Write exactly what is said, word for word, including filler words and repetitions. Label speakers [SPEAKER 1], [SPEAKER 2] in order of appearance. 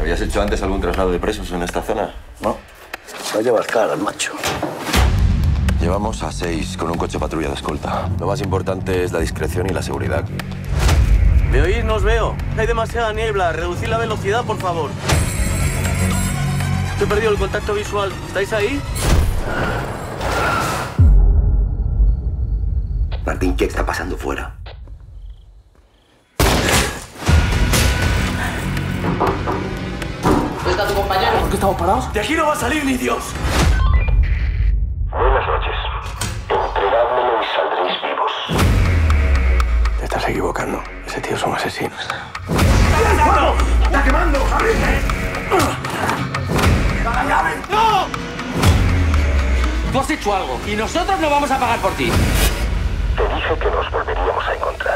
[SPEAKER 1] ¿Habías hecho antes algún traslado de presos en esta zona?
[SPEAKER 2] No. No llevas cara, macho.
[SPEAKER 1] Llevamos a seis con un coche patrulla de escolta. Lo más importante es la discreción y la seguridad.
[SPEAKER 3] ¿Me oís? No os veo. Hay demasiada niebla. Reducid la velocidad, por favor. He perdido el contacto visual. ¿Estáis ahí?
[SPEAKER 2] Martín, ¿qué está pasando fuera?
[SPEAKER 4] ¿Dónde está tu compañero?
[SPEAKER 3] ¿Por qué estamos parados? ¡De aquí no va a salir ni Dios!
[SPEAKER 2] Buenas noches. Entregádmelo y saldréis vivos.
[SPEAKER 1] Te estás equivocando. Ese tío es un asesino.
[SPEAKER 2] ¡Está quemando! ¡Abrite!
[SPEAKER 3] ¡No! Tú has hecho algo y nosotros no vamos a pagar por ti.
[SPEAKER 2] Te dije que nos volveríamos a encontrar.